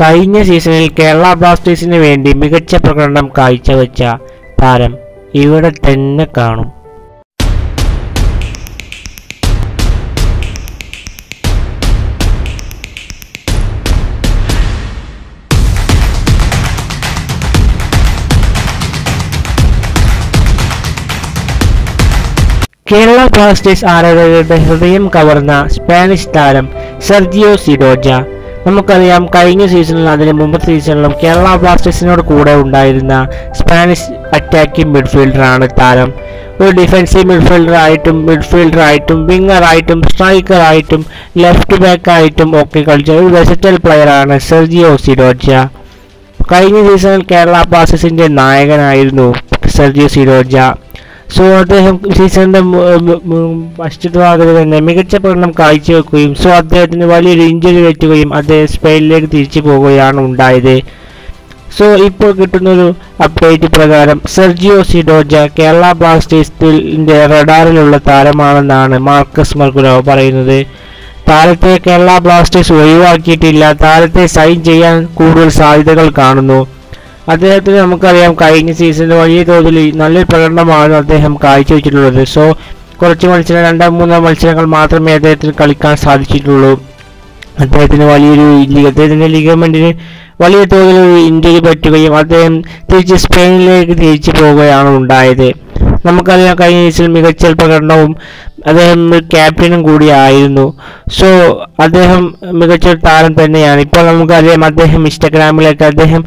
കഴിഞ്ഞ സീസണിൽ കേരള ബ്ലാസ്റ്റേഴ്സിന് വേണ്ടി മികച്ച പ്രകടനം കാഴ്ചവെച്ച താരം ഇവിടെ തന്നെ കാണും. കേരള ബ്ലാസ്റ്റേഴ്സ് ആരാധകരുടെ ഹൃദയം കവർന്ന സ്പാനിഷ് താരം സെർജിയോ സിഡോർജ. നമുക്കറിയാം, കഴിഞ്ഞ സീസണിലും അതിന് മുമ്പത്തെ സീസണിലും കേരള ബ്ലാസ്റ്റേഴ്സിനോട് കൂടെ ഉണ്ടായിരുന്ന സ്പാനിഷ് അറ്റാക്കിംഗ് മിഡ്ഫീൽഡറാണ് താരം. ഒരു ഡിഫൻസീവ് മിഡ്ഫീൽഡറായിട്ടും വിങ്ങറായിട്ടും സ്ട്രൈക്കറായിട്ടും ലെഫ്റ്റ് ബാക്കായിട്ടും ഒക്കെ കളിച്ച ഒരു വെർസറ്റൈൽ പ്ലെയറാണ് സെർജിയോ സിഡോർജ. കഴിഞ്ഞ സീസണിൽ കേരള ബ്ലാസ്റ്റേഴ്സിന്റെ നായകനായിരുന്നു സെർജിയോ സിഡോർജ. സോ അദ്ദേഹം സീസണിന്റെ ഫസ്റ്റ് ഭാഗത്ത് തന്നെ മികച്ച പ്രകടനം കാഴ്ചവെക്കുകയും അദ്ദേഹത്തിന് വലിയൊരു ഇഞ്ചുറി പറ്റുകയും അദ്ദേഹം സ്പെയിനിലേക്ക് തിരിച്ചു പോവുകയാണ് ഉണ്ടായത്. സോ ഇപ്പോൾ കിട്ടുന്നൊരു അപ്ഡേറ്റ് പ്രകാരം സെർജിയോ സിഡോർജ കേരള ബ്ലാസ്റ്റേഴ്സിന്റെ റഡാറിലുള്ള താരമാണെന്നാണ് മാർക്കസ് മർഗുരാവ് പറയുന്നത്. താരത്തെ കേരള ബ്ലാസ്റ്റേഴ്സ് ഒഴിവാക്കിയിട്ടില്ല. താരത്തെ സൈൻ ചെയ്യാൻ കൂടുതൽ സാധ്യതകൾ കാണുന്നു. അദ്ദേഹത്തിന് നമുക്കറിയാം, കഴിഞ്ഞ സീസണിൽ വലിയ തോതിൽ നല്ലൊരു പ്രകടനമാണ് അദ്ദേഹം കാഴ്ചവെച്ചിട്ടുള്ളത്. സോ കുറച്ച് മത്സരം 2-3 മത്സരങ്ങൾ മാത്രമേ അദ്ദേഹത്തിന് കളിക്കാൻ സാധിച്ചിട്ടുള്ളൂ. അദ്ദേഹത്തിന് അദ്ദേഹത്തിൻ്റെ ലിഗമെന്റിന് വലിയ തോതിൽ ഇഞ്ചുറി പറ്റുകയും അദ്ദേഹം തിരിച്ച് സ്പെയിനിലേക്ക് തിരിച്ചു പോവുകയാണ് ഉണ്ടായത്. നമുക്കറിയാം, കഴിഞ്ഞ സീസണിൽ മികച്ച പ്രകടനവും അദ്ദേഹം ക്യാപ്റ്റനും കൂടിയായിരുന്നു. സോ അദ്ദേഹം മികച്ച താരം തന്നെയാണ്. ഇപ്പോൾ നമുക്കറിയാം, അദ്ദേഹം ഇൻസ്റ്റഗ്രാമിലേക്ക് അദ്ദേഹം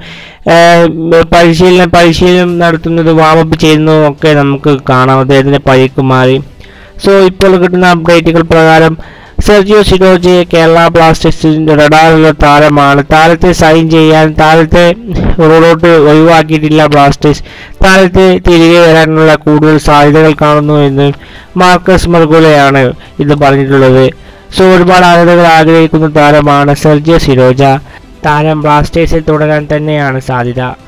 പരിശീലനം നടത്തുന്നത് വാമപ്പ് ചെയ്യുന്നതും ഒക്കെ നമുക്ക് കാണാം, അദ്ദേഹത്തിൻ്റെ പരിക്ക് മാറി. സോ ഇപ്പോൾ കിട്ടുന്ന അപ്ഡേറ്റുകൾ പ്രകാരം സെർജിയോ സിഡോർജയെ കേരള ബ്ലാസ്റ്റേഴ്സിന്റെ റഡാറിലുള്ള താരമാണ്. താരത്തെ സൈൻ ചെയ്യാൻ താരത്തെ റോഡോട്ട് ഒഴിവാക്കിയിട്ടില്ല ബ്ലാസ്റ്റേഴ്സ്. താരത്തെ തിരികെ വരാനുള്ള കൂടുതൽ സാധ്യതകൾ കാണുന്നു എന്ന് മാർക്കസ് മർഗുലയാണ് ഇത് പറഞ്ഞിട്ടുള്ളത്. സോ ഒരുപാട് ആരാധകർ ആഗ്രഹിക്കുന്ന താരമാണ് സെർജിയോ സിഡോർജ. താരം ബ്ലാസ്റ്റേഴ്സിൽ തുടരാൻ തന്നെയാണ് സാധ്യത.